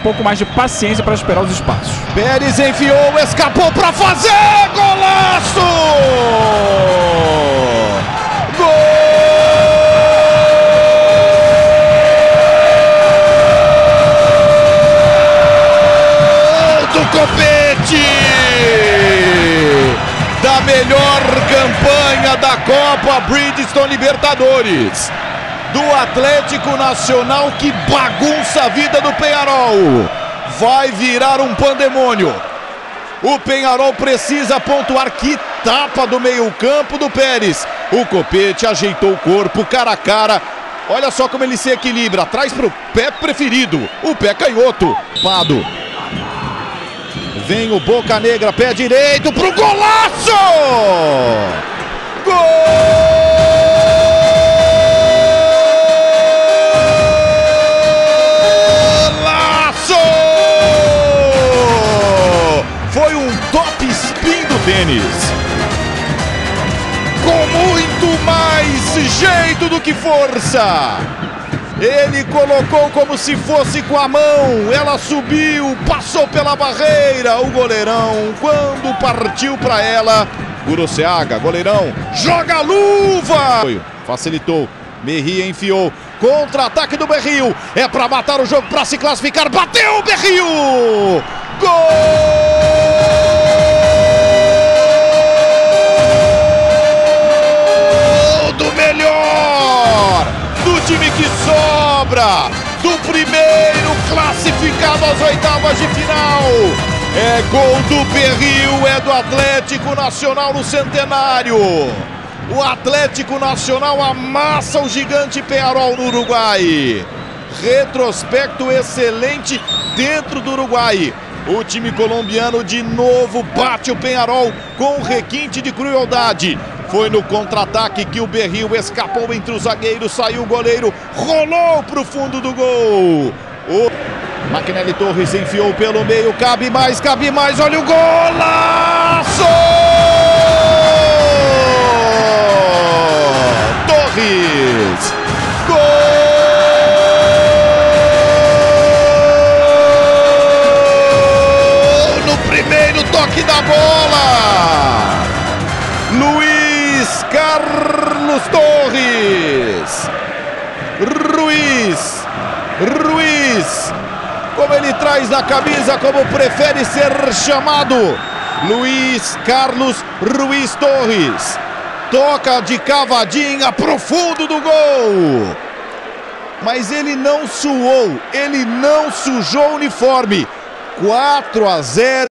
pouco mais de paciência para esperar os espaços. Pérez enfiou, escapou para fazer golaço! Gol do Copete! Da melhor campanha da Copa Bridgestone Libertadores. Do Atlético Nacional, que bagunça a vida do Peñarol. Vai virar um pandemônio. O Peñarol precisa pontuar. Que tapa do meio-campo do Pérez. O Copete ajeitou o corpo, cara a cara. Olha só como ele se equilibra. Atrás para o pé preferido. O pé canhoto. Pado. Vem o Boca Negra, pé direito pro golaço! Golaço! Foi um top spin do tênis. Com muito mais jeito do que força. Ele colocou como se fosse com a mão. Ela subiu, passou pela barreira. O goleirão, quando partiu para ela, Guruseaga, goleirão, joga a luva. Facilitou. Merri enfiou. Contra-ataque do Berrio. É para matar o jogo, para se classificar. Bateu o Berrio. Gol do melhor, do time que sobra, do primeiro classificado às oitavas de final. É gol do Berrio, é do Atlético Nacional no Centenário. O Atlético Nacional amassa o gigante Peñarol no Uruguai. Retrospecto excelente dentro do Uruguai. O time colombiano de novo bate o Peñarol com requinte de crueldade. Foi no contra-ataque que o Berrio escapou entre os zagueiros, saiu o goleiro, rolou para o fundo do gol. O Maquinelli Torres enfiou pelo meio, cabe mais, olha o golaço! Torres! Gol! No primeiro toque da bola! Luiz Carlos Torres. Ruiz. Como ele traz na camisa, como prefere ser chamado. Luiz Carlos Ruiz Torres. Toca de cavadinha pro fundo do gol. Mas ele não suou, ele não sujou o uniforme. 4-0.